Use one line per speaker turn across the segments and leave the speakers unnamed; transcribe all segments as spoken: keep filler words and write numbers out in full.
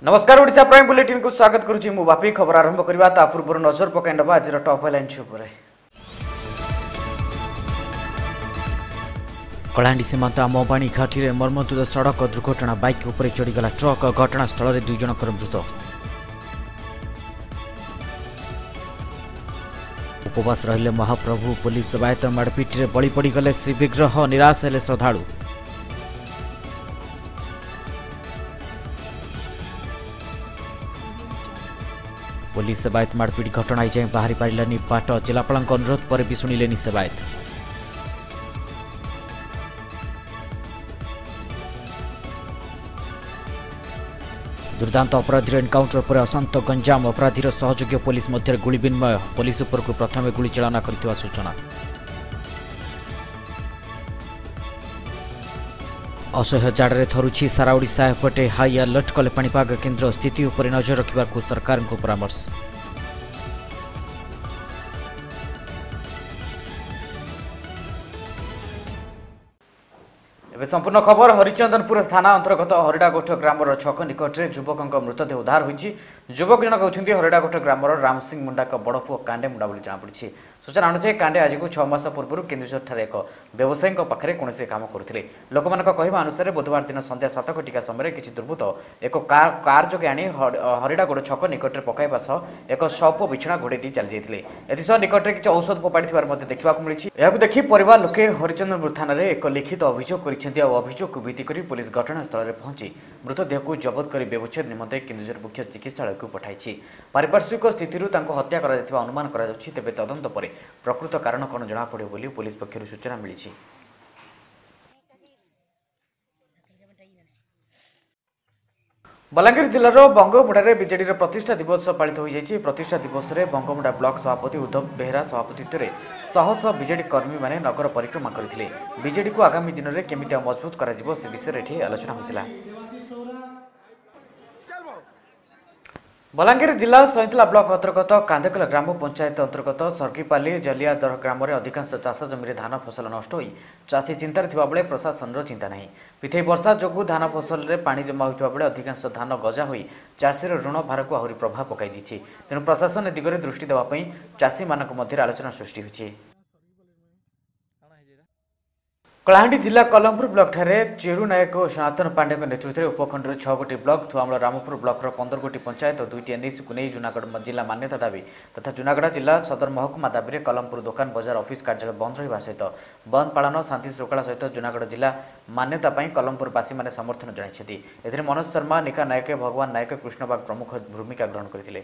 नमस्कार Odisha prime bulletin को स्वागत करुछि मु बापी खबर आरंभ करबा ता पूर्व नजर पकाइनबा आज टॉप लाइन छुपरे। कलाहांडी सीमांत आमबाणी घाटी में मर्मन्तुद सड़क दुर्घटना बाइक उपर चढ़ीगला ट्रक घटनास्थल में दुई जनकर मृत। उपवास रहिले महाप्रभु पुलिस सेवायत मारपिट में बलि पड़गले श्रीविग्रह निराश हेले श्रद्धालु। पुलिस सेवायत मारपिट घटना जाए बाहरी पारानी बाट जिलापाल अनुरोध पर भी शुणिले सेवायत। दुर्दांत अपराधी एनकाउंटर पर अशांत गंजाम अपराधी सहयोगी पुलिस मध्य गुली विनिमय पुलिस उपर को प्रथम गुली चालना कर सूचना। असह्य जाड़े थरुछि सारा ओडिशा एपटे हाई अलर्ट कले पाणीपाग केन्द्र स्थिति उपर नजर रखिबार सरकार को परामर्श। एवं संपूर्ण खबर हरिचंदनपुर थाना अंतर्गत हरिडागोठ ग्रामर छक निकट में युवक मृतदेह उद्धार होती। युवक जनक होती हरिडागोठ ग्रामर राम सिंह मुंडा बड़ पुओ कांडे मुंडा बोली जमापड़ी। सूचना अनुसार कांडे आज को छह मास पूर्व केन्दुझर एक व्यवसायी पाखे कौन काम करते लोक कहवा अनुसार बुधवार दिन संध्या सात घटिका समय किसी दुर्बृत्त एक कार कार जोगे आनी हरिडागोड़ छक निकट में पकाइवा सह एक शव बिछଣା घोड़े दी चली जाते एसह निकट में किसी औषध फोपाड़ी देखा मिली। यह देखि परिवार लोके हरिचंदनपुर थाना एक लिखित अभियोग कर अभियोग को भित्ति कर पुलिस घटनास्थल में पहुंची मृतदेह को जबत कर व्यवच्छेद निमंते केन्दुझर मुख्य चिकित्सालय को पठाई। पारिपार्श्विक स्थिति हत्या करा अनुमान करा तेबे तदंत पर प्रकृत कारण कौन जमापड़ बोली पुलिस पक्षर सूचना मिली। बलांगीर जिलार बंगमुंडा बीजेडी प्रतिष्ठा दिवस पालित हो जाएगी। प्रतिष्ठा दिवस में बंगमुंडा ब्लॉक सभापति उद्धव बेहरा सभापतित्व में शह शह बीजेडी कर्मी माने नगर परिक्रमा करते बीजेडी को आगामी दिन में केमिति मजबूत करा जिवो से विषय में आलोचना होता। बलांगीर जिला सैंतला ब्लॉक अंतर्गत कांदेकला ग्राम पंचायत अंतर्गत सर्गीपाली जलियादर ग्राम में अधिकांश चाष जमी धान फसल नष्ट हो चाषी चिंतार थिबा बेले प्रशासन चिंता नहीं। पिथई वर्षा जोगु धान फसल में पानी जमा होता बेले अधिकांश धान गजा हो चाषीर ऋण भार को आहरी प्रभाव पकाई दी। तेणु प्रशासन दिगरे दृष्टि देवाई चाषी मानक मध्य आलोचना सृष्टि होती। कलाहांडी जिला कलमपुर ब्लॉक ठारे चेरु नायक और सनातन पांडे नेतृत्व में उपखंडर छह गोटी ब्लॉक थुआमूल रामपुर ब्लॉक पंदर गोटी पंचायत और दुईटी एनएसी को नहीं जूनागढ़ जिला मान्यता दाबी तथा जूनागढ़ जिला सदर महकुमा दाबी में कलमपुर दुकान बजार ऑफिस कार्यालय बंद रहा सहित बंद पालन शांति श्रृंखला सहित जूनागढ़ जिला मान्यता कलमपुरवासी मैंने समर्थन जनाइछथि। एथिरे मनोज शर्मा निका नायक भगवान नायक कृष्णबाग प्रमुख भूमिका ग्रहण करथिले।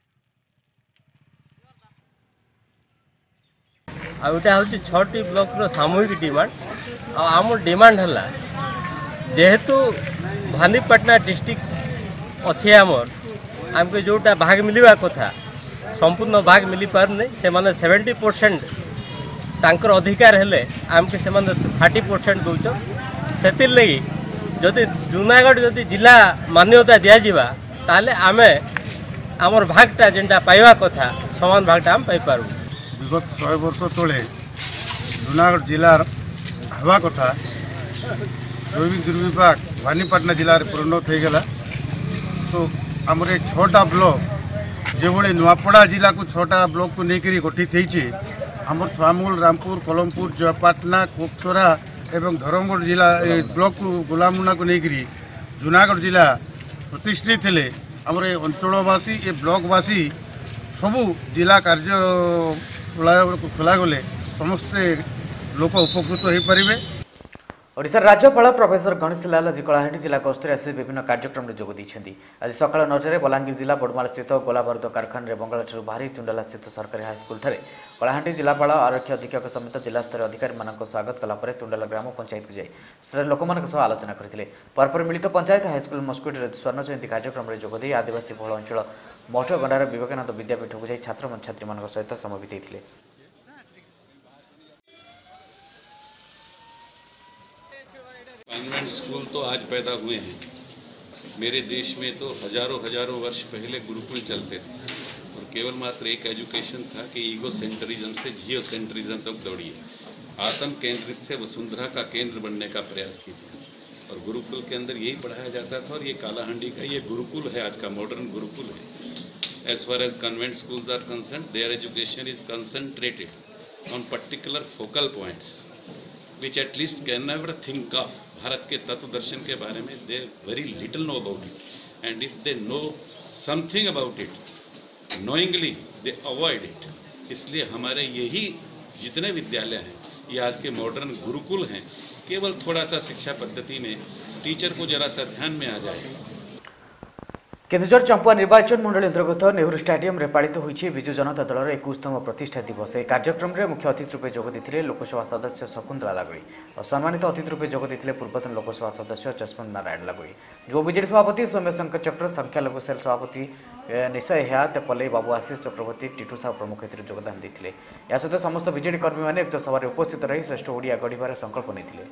आउटा होची छटी ब्लॉक रो सामूहिक डिमांड आम डिमांड है जेहेतु भानीपाटना डिस्ट्रिक्ट अच्छे आमर आमको जोटा भाग मिलवा कथा संपूर्ण भाग मिल पारने से माने सेवेंटी परसेंट तांकर अधिकार हेले आमके से माने थर्टी परसेंट दौन से लगी जदि जूनागढ़ जदि जिला मान्यता दि जावा ताले आमे आमर भागटा जेनटा पाइबा कथा समान भागटा आम पाई पारू।
विगत शहे वर्ष तले जूनागढ़ जिलार हवा कथा दैविक दुर्विपाक भानीपाटना जिले में परिणत हो गला। तो आमर छटा ब्लॉक जो बड़े नुआपड़ा जिला को छटा ब्लॉक को लेकर गठित होती आमर थुआमूल रामपुर कलमपुर जयपाटना कोकसरा एवं धर्मगढ़ जिला ब्लॉक को गोलामुंडा को लेकर जूनागढ़ जिला प्रतिष्ठित थे। आमर अंचलवासी ए ब्लॉकवासी सबू जिला कार्य खोला गले समस्ते लोक उपकृत हो पारे।
ओडिशा राज्यपाल प्रोफेसर गणेश लाल आज कलाहांडी जिला गस्तर आसी विभिन्न कार्यक्रम में जोग देते। आज सकाल नौटार बलांगीर जिला बड़माल स्थित गोलाबारूद कारखाना बंगाला बाहरी चुंडाला स्थित सरकारी हाईस्कल कलाहांडी जिलापाल आरक्षी अधीक्षक समेत जिलास्तर अधिकारी स्वागत कलापर तुंडाला ग्राम पंचायत को जाए लोक आलोचना करते। परपर मिलित पंचायत हाईस्कल मस्कुट स्वर्ण जयंती कार्यक्रम में जोगदे आदिवासी बहुल अंचल मठगंडार विवेकानंद विद्यापीठ को जाए छात्र छात्री मान सहित समय बिताई।
कॉन्वेंट स्कूल तो आज पैदा हुए हैं। मेरे देश में तो हजारों हजारों वर्ष पहले गुरुकुल चलते थे और केवल मात्र एक एजुकेशन था कि ईगो सेंटरिज्म से जियो सेंटरिज्म तक दौड़िए, आत्म केंद्रित से वसुंधरा का केंद्र बनने का प्रयास कीजिए। और गुरुकुल के अंदर यही पढ़ाया जाता था और ये कालाहांडी का ये गुरुकुल है, आज का मॉडर्न गुरुकुल है। As far as convent schools are concern, their education is concentrated on particular focal points which at least can never think of. Bharat के तत्व दर्शन के बारे में they very little know about it, and if they know something about it knowingly they avoid it. इसलिए हमारे यही जितने विद्यालय हैं ये आज के मॉडर्न गुरुकुल हैं। केवल थोड़ा सा शिक्षा पद्धति में टीचर को जरा सा ध्यान में आ जाए।
केन्दुझर चंपुआ निर्वाचन मंडली अंतर्गत नेहरू स्टाडियम में पालित होइछि बिजु जनता दलर इक्कीसतम प्रतिष्ठा दिवस। यह कार्यक्रम में मुख्य अतिथि रूपे जोग देते लोकसभा सदस्य शकुंतला लागोई और सम्मानित अतिथि रूपे जोग देते पूर्वतन लोकसभा सदस्य जसवंत नारायण लागोई। युवा बीजेडी सभापति सौम्यशंकर चक्र, संख्यालघु सेल सभापति निशय हेयात, पल्लई बाबू, आशीष चक्रवर्ती, टिटू साहू प्रमुख एथिरे योगदान देते। या सहित समस्त बीजेडी कर्मी मैंने उक्त सभार उपस्थित रही श्रेष्ठ ओडिया गढ़िबार संकल्प नेइथिले।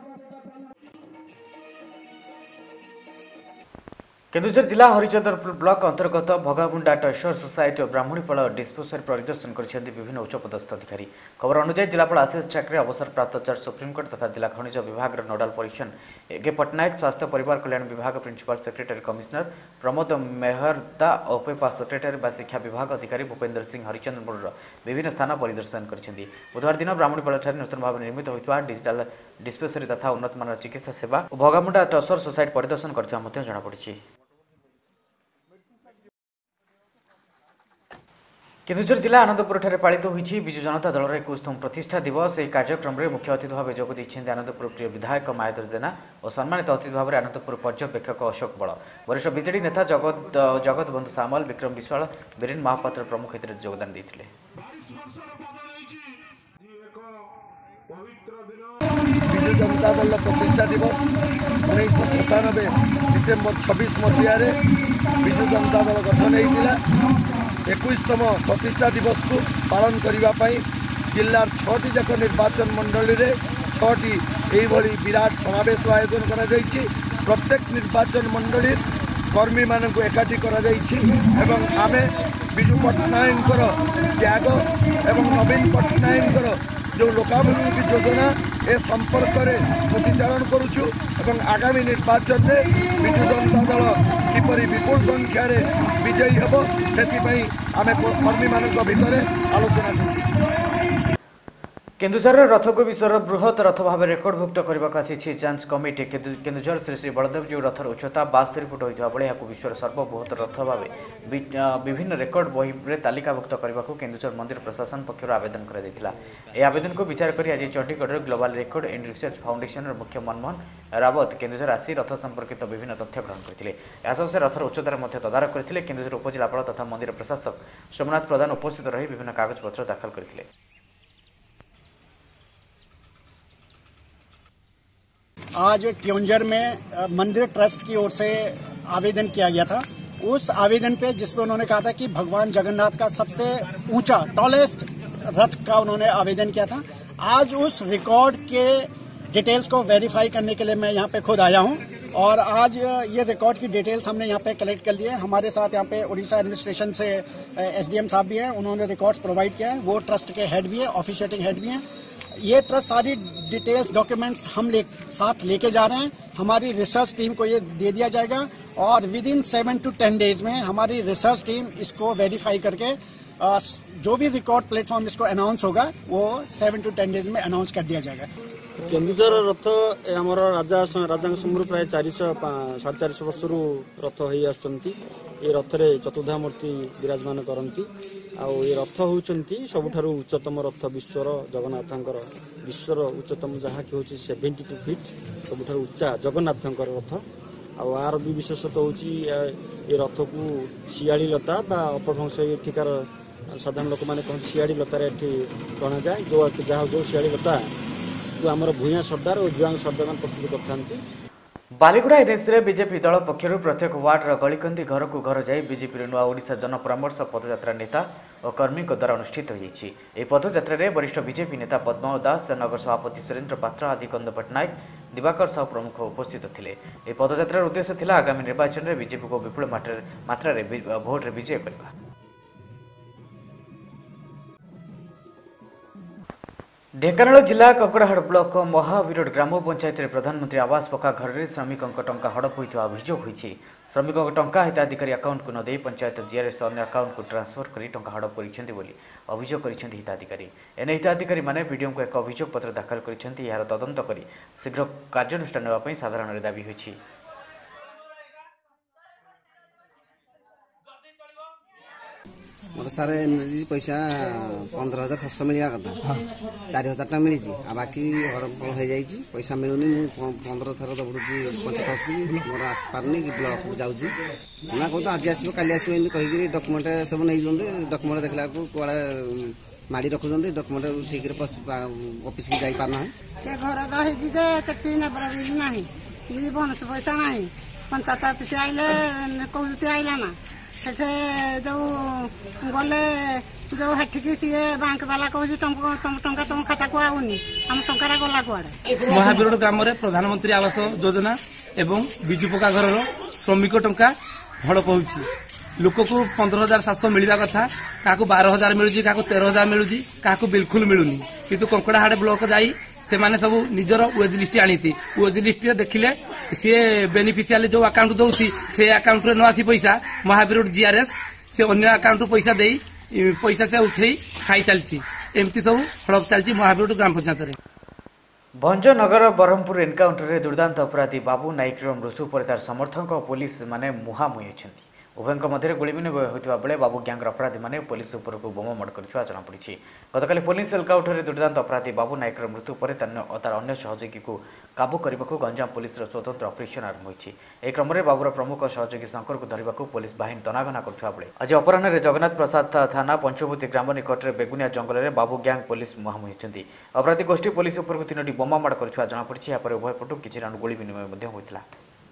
केन्दुझर जिला हरिचंद्रपुर ब्लॉक अंतर्गत भगामुंडा टसर सोसाइटी ब्राह्मणीपाल डिस्पोजर परिदर्शन कर विभिन्न उच्चपदस्थ अधिकारी। खबर अनुसार जिलापाल आशीष ठाकरे, अवसरप्राप्त जज सुप्रीमकोर्ट तथा जिला खनिज विभाग नोडाल परीक्षण एके पट्टनायक, स्वास्थ्य परिवार कल्याण विभाग principal secretary commissioner Pramod Meherda, OPEPA secretary व शिक्षा विभाग अधिकारी भूपेन्द्र सिंह हरिचंद्रपुर विभिन्न स्थान परिदर्शन कर बुधवार दिन ब्राह्मणीपाल नूतन भाव निर्मित होता डिजिटाल डिस्पेंसरी तथा उन्नतमान चिकित्सा सेवा भगामुंडा टसर सोसाइटी परिदर्शन कर जमापड़ी। केन्दुझर जिला आनंदपुर ठारे पालित होइछि बिजु जनता दलर इक्कीसतम प्रतिष्ठा दिवस। यह कार्यक्रम में मुख्य अतिथि भाव जोग देइछन्ति आनंदपुर प्रिय विधायक मायाधर जेना और सम्मानित अतिथि भाव आनंदपुर पर्यवेक्षक अशोक बल, वरिष्ठ बीजेडी नेता जगत जगत बंधु सामल, विक्रम विश्वाल, बीरेन महापात्र प्रमुख एथिरे योगदान देइथिले।
बिजु जनता दल प्रतिष्ठा दिवस उन्नीस सतानबे डिसेम्बर छब्बीस मसीह बिजु जनता दल गठन होता इक्कीसतम प्रतिष्ठा दिवस को पालन करने जिलार छटी जाक निर्वाचन मंडली रे छटी यही विराट समावेश आयोजन करा जायछि। प्रत्येक निर्वाचन मंडली कर्मी मान एकाठी करा जायछि एवं आमे बिजु पट्टनायक त्याग एवं नवीन पट्टनायक जो लोकाभिमुखी योजना ए संपर्क में स्मृतिचारण करुचु एवं आगामी निर्वाचन में बिजु जनता दल किपरि विपुल संख्यार विजयी हेब से आमे कर्मी मान भितर आलोचना करुचु।
केन्दुझर रथको विश्वर बृहत रथ भाव रेकर्डभुक्त करने आसी जांच कमिटी। केन्दुझर श्री श्री बलदेव जो रथर उच्चता बास्तरी फुट होता बेले यहाँ विश्वर सर्वबृहत रथ भाव विभिन्न रेकर्ड बही में तालिकाभुक्त करने को केन्दुझर मंदिर प्रशासन पक्षर आवेदन कर आवेदन को विचार कर आज Chandigarh global record and research foundation मुख्य मनमोहन रावत केन्दुझर आसी रथ संपर्कित विभिन्न तथ्य ग्रहण करते। से रथर उच्चतार तदारख करते। केन्दुझर उपजिलापाल तथा मंदिर प्रशासक सोमनाथ प्रधान उपस्थित रही विभिन्न कागजपत्र दाखल करते।
आज केन्दुझर में मंदिर ट्रस्ट की ओर से आवेदन किया गया था। उस आवेदन पे जिसमें उन्होंने कहा था कि भगवान जगन्नाथ का सबसे ऊंचा टॉलेस्ट रथ का उन्होंने आवेदन किया था। आज उस रिकॉर्ड के डिटेल्स को वेरीफाई करने के लिए मैं यहाँ पे खुद आया हूँ और आज ये रिकॉर्ड की डिटेल्स हमने यहाँ पे कलेक्ट कर लिए। हमारे साथ यहाँ पे उड़ीसा एडमिनिस्ट्रेशन से एसडीएम साहब भी हैं, उन्होंने रिकॉर्ड्स प्रोवाइड किया है। वो ट्रस्ट के हेड भी है, ऑफिशिएटिंग हेड भी हैं। ये ट्रस्ट सारी डिटेल्स डॉक्यूमेंट्स हम ले, साथ लेके जा रहे हैं। हमारी रिसर्च टीम को ये दे दिया जाएगा और within seven to ten days में हमारी रिसर्च टीम इसको वेरीफाई करके आ, जो भी रिकॉर्ड प्लेटफॉर्म इसको अनाउंस होगा वो सेवन टू टेन डेज में अनाउंस कर दिया जाएगा।
केन्दुझर रथ आमर राजा राजा समूह प्राय चार साढ़े चार वर्ष रथ हो आसुंच रथ रे चतुर्धा मूर्ति विराजमान करती। आउ ये रथ होती सबुठारु उच्चतम रथ विश्वर जगन्नाथंकर विश्वर उच्चतम जहाँ कि होची सेवेन्टी टू फिट सबुठारु उच्चा जगन्नाथंकर रथ। आर भी विशेषतः होची ये रथ को शियाड़ी लता बा अपभ्रंश एठिकार साधारण लोक मैंने कहते शियाड़ी लतार टणा जाए जो जहाँ जो शियाड़ी लता जो आमर भूया सरदार और जुआंग सरदार प्रस्तुत करते।
बालीगुड़ा एनएस बीजेपी दल पक्षर प्रत्येक वार्डर गलिकंदी घर को घर जाई बीजेपी नुआ ओडिशा जनपरामर्श पदयात्रा नेता और कर्मी द्वारा अनुष्ठित हो पदयात्रा में वरिष्ठ बीजेपी नेता पद्म दास, नगर सभापति सुरेन्द्र पात्र, आदिकंद पट्टनायक, दिवाकर साहू प्रमुख उपस्थित थे। पदयात्रार उद्देश्य था आगामी निर्वाचन में बीजेपी को विपुल मात्रा भोट विजय करने। ढेंकानाल जिला कंकड़ाहाड़ ब्लॉक महावीर ग्राम पंचायत प्रधानमंत्री आवास पक्का घर में श्रमिकों टंका हड़प होता अभियोग होती। श्रमिकों टंका हिताधिकारी अकाउंट को नदे पंचायत जीआरएस अन्य अकाउंट को ट्रांसफर कर टंका हड़प कर अभियोग कर हिताधिकारी। एने हिताधिकारी मैंने वीडियो को एक अभियोग पत्र दाखल कर यार तदंत कर शीघ्र कार्यानुष्ठान नापी साधारण दाबी होती।
मतलब सार एनर्जी पैसा पंद्रह हजार सात सौ मिलवा कथा चार हजार टा मिली बाकी हड़प हो जाए पैसा मिलूनी पंद्रह थर दौड़ी पंचायत मोर आस पार्नी कि ब्लॉक को जाऊँगी सीना कहते आज आसो का आसो कहीकि डॉक्यूमेंट सब नहीं डॉक्यूमेंट देखला कड़े माड़ी रखुंट डॉक्यूमेंट ठीक ऑफिस की जाई पारना
है घर तो बोनस पैसा ना पंचायत ऑफिस आइले कहते आइला ना से जो गले जो हेठिकी सी बैंक वाला कहे तुम टंका तुम खाता को आउनी आम टंका गला कुआड़े।
महावीर ग्राम में प्रधानमंत्री आवास योजना एवं विजु पक्का घर श्रमिक टंका हड़प हो लोक को पंद्रह हजार सात सौ मिलवा कथा क्या बारह हजार मिलूँ क्या तेरह हजार मिलूँ क्या बिल्कुल मिलूनी किंतु कंकड़ाहाड़ ब्लॉक जाई से माने सब निजर वेज लिस्ट आनी वेज लिस्ट देखिले सी बेनिफिशियल जो अकाउंट दौती से अकाउंट न आसी पैसा महावीर जीआरएस से अन्य अकाउंट पैसा दे पैसा से उठे खाई चलती एमती सब हड़प चलती महावीर ग्राम पंचायत।
भंजनगर ब्रह्मपुर एनकाउंटर दुर्दांत अपराधी बाबू नाइक मृत्यु पर तार समर्थक पुलिस माने मुहांमुही होती। उभयों मध्य गुली विनिमय होता बेले बाबू ग्यांगर अपराधी मैंने पुलिस उपर को बोम माड़ कर जमापड़ी। गतकाली पुलिस एनकाउंटर दुर्दांत अपराधी बाबू नाइक मृत्यु पर तार अन्य सहयोगी को काबू करने को गंजाम पुलिस स्वतंत्र ऑपरेशन आरंभ होती। एक क्रम में बाबूर प्रमुख सहयोगी शंकर को धरने को पुलिस बाहिनी तनाघना करता बेले आज अपराह जगन्नाथ प्रसाद थाना पंचवती ग्राम निकट में बेगुनिया जंगल में बाबू ग्यांग पुलिस मुहांमुही होती। अपराधी गोष्ठी पुलिस उपर को तीनो बोमा माड़ कर जमापड़ी। उभय पटु किसी राउंड गुली विनिमय होता।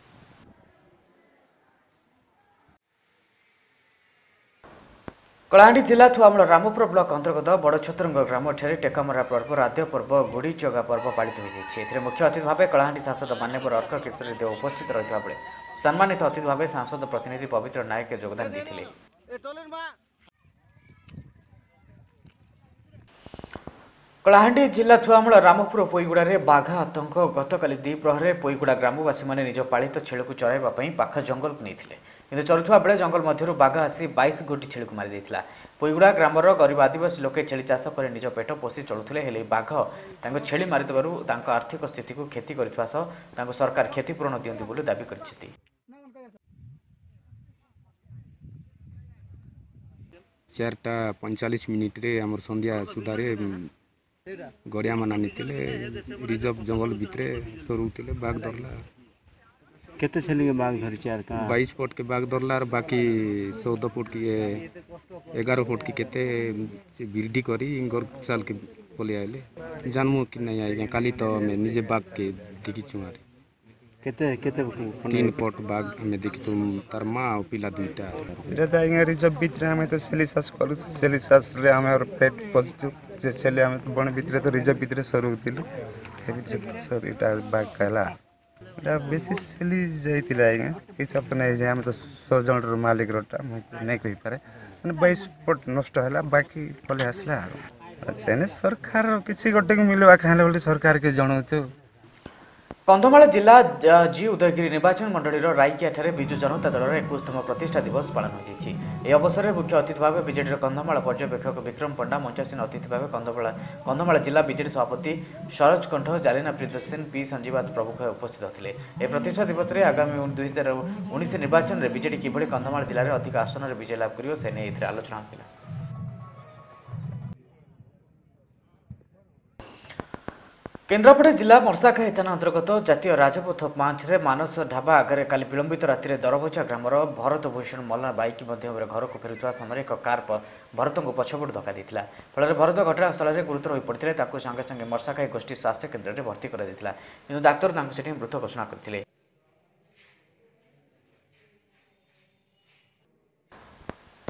कलाहांडी जिला थुआमूल रामपुर ब्लॉक अंतर्गत बड़छत्रंग ग्राम टेकामरा पर्व आद्य पर्व गुड़ी जगा पर्व पालित होती। मुख्य अतिथि भाव कलाहांडी सांसद मान्यवर अर्क केशरी देव उपस्थित रही बेले सम्मानित अतिथि भाव सांसद प्रतिनिधि पवित्र नायक योगदान देते। कलाहांडी जिला थुआमूल रामपुर पोईगुड़ा में बाघ आतंक गतकाली द्विप्रहर पोईगुड़ा ग्रामवासी मैंने निज पालित छेल को चराइवाई पाख जंगल को नहीं किंतु चलुवा बेले जंगल मध्य बाघ आसी बाईस गोटी छेली को मारिदेला। पोईगुड़ा ग्रामर गरीब आदिवासी लोके छेली चाष कर निज पेट पोषि चलुले हेले बाघ छेली मारिदेबारु आर्थिक स्थिति को क्षति करथिबा सह सरकार क्षतिपूरण दियंती बोली दाबी करछथि।
चारटा पैंचाश मिनिट रे आमर संध्या सुधारे गड़िया मान आनीते रिजर्व जंगल भितर सरुले बाघ धरला
केते छेली के बाघ धरी चार का
बाईस फुट के बाघ धरला बाकी चौदह फुट की एगारह फुट की केते बिरडी करी घर साल के पलि आइले जानमु कि नहीं आएगा काली तो हमें निजे बाघ के देखी चुमारे
केते केते
तीन फुट बाघ हमें देखी तुम तार माँ और पिला दुईटा
इरे त आइगा रिजर्व भितर हमें तो सेलिसास करू सेलिसास रे हमें और पेट पजु जे छले हमें तो बण भितर तो रिजर्व भितर सरुतिलु से भितर सरिटा बाघ कहला एटा बेसी सेली जाइतिला आइगा हिसाब तो नहीं जाए हमें तो सौ जन रो मालिक रोटा नहीं कहि पारे माने बाईस फुट नष्ट होला बाकी पले आसला सेने सरकार किसी गोटे को मिलवा खाले बोली सरकार के जणाउछु।
कंधमाल जिला जी उदयगिरी निर्वाचन मंडलीर राइकिया विजु जनता दल एकुशतम प्रतिष्ठा दिवस पालन हो अवसर में मुख्य अतिथि भाव बीजेडी कंधमाल पर्यवेक्षक विक्रम पंडा मंचासीन अतिथि भाव कंधमाल कंधमाल जिला बीजेडी सभापति सरोज कंठ जालिना प्रियदर्शन पी संजीवाद प्रमुख उपस्थित थे। यह प्रतिष्ठा दिवस में आगामी दुई हजार उन्नीस निर्वाचन में बीजेडी किभଳି कंधमाल जिले में अधिक आसन में विजय लाभ कर से नहीं आलोचना होता। केन्द्रापड़ा जिला मर्साखाई थाना अंतर्गत जातीय राजपथ पांच रे मानस ढाबा आगे काली विलंबित राति दरभजा ग्रामर भरत भूषण मल्ला बाइक मध्यम घर को फेरुवा समय एक कार भरत को पछपटू धक्का देता फल भरत घटनास्थल में गुरुतर हो पड़ते संगे संगे मर्साखाई गोष्ठी स्वास्थ्य केन्द्र में भर्ती कर डाक्तर मृत घोषणा करते।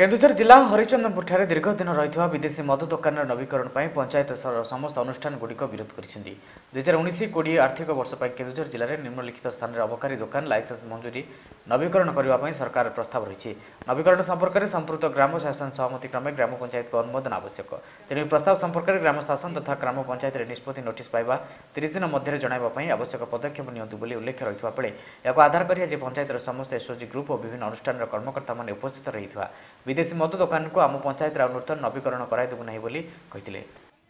केन्दुझर जिला हरिचंदनपुर दीर्घ दिन रही विदेशी मद दुकान नवीकरण पर पंचायत समस्त अनुष्ठान गुड़िक विरोध कर दुई हजार उन्नीस कोड़े आर्थिक वर्ष पर केन्दुझर जिले में निम्नलिखित स्थान में अबकारी दुकान लाइसेंस मंजूरी नवीकरण करने सरकार प्रस्ताव रही नवीकरण संपर्क में संपूक्त ग्राम शासन सहमति क्रमे ग्राम पंचायत को अनुमोदन आवश्यक तेणु प्रस्ताव संपर्क में ग्राम शासन तथा ग्राम पंचायत निष्पत्ति नोटिस पाइबा तीस दिन मध्य जणाइवाई आवश्यक पदक्षेप नि उल्लेख रही बेले या आधार कर पंचायत समस्त एसओजी ग्रुप और विभिन्न अनुष्ठान कर्मकर्ता मान उपस्थित रही विदेशी मद दुकान को आम पंचायत नूतन नवीकरण कराइदेबू नहीं बोली कहिथिले।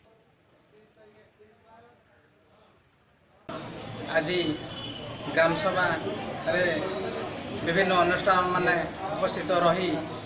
आज ग्राम सभा रे विभिन्न अनुष्ठान माने उपस्थित रही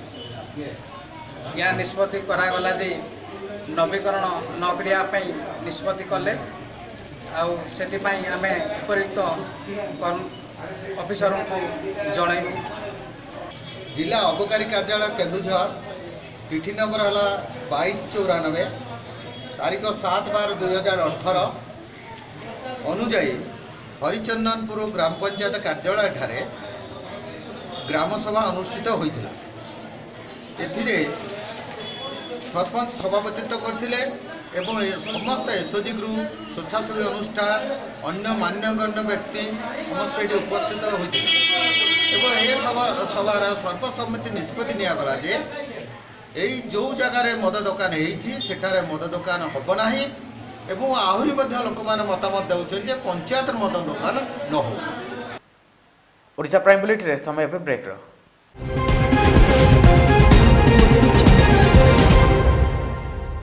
या निष्पत्ति करागला जे नवीकरण न करिया पई निष्पत्ति कले आउ सेति पई आमे उपयुक्त ऑफिसरों को जणाइबू।
जिला अबकारी कार्यालय केन्दुझर चिठी नंबर है बाईस चौरानबे तारीख सात बार दुई हजार अठर अनुजाई हरिचंदनपुर ग्राम पंचायत कार्यालय ठारे ग्राम सभा अनुष्ठित होता एथिरे सरपंच सभापतित्व करथिले एवं समस्त एसओजी ग्रुप स्वेच्छासेवी अनुष्ठान अन्य मान्यगण्य व्यक्ति समस्त ये उपस्थित होते एवं ए सभा सभार सर्वसम्मति निष्पत्ति निगला जे यही जो जगार मद दुकान होठार मद दुकान हम ना एवं आहरी लोक मैंने मतामत दे पंचायत मद दुकान न हो।
ओडिशा प्राइम बुलेटिन समय ब्रेक।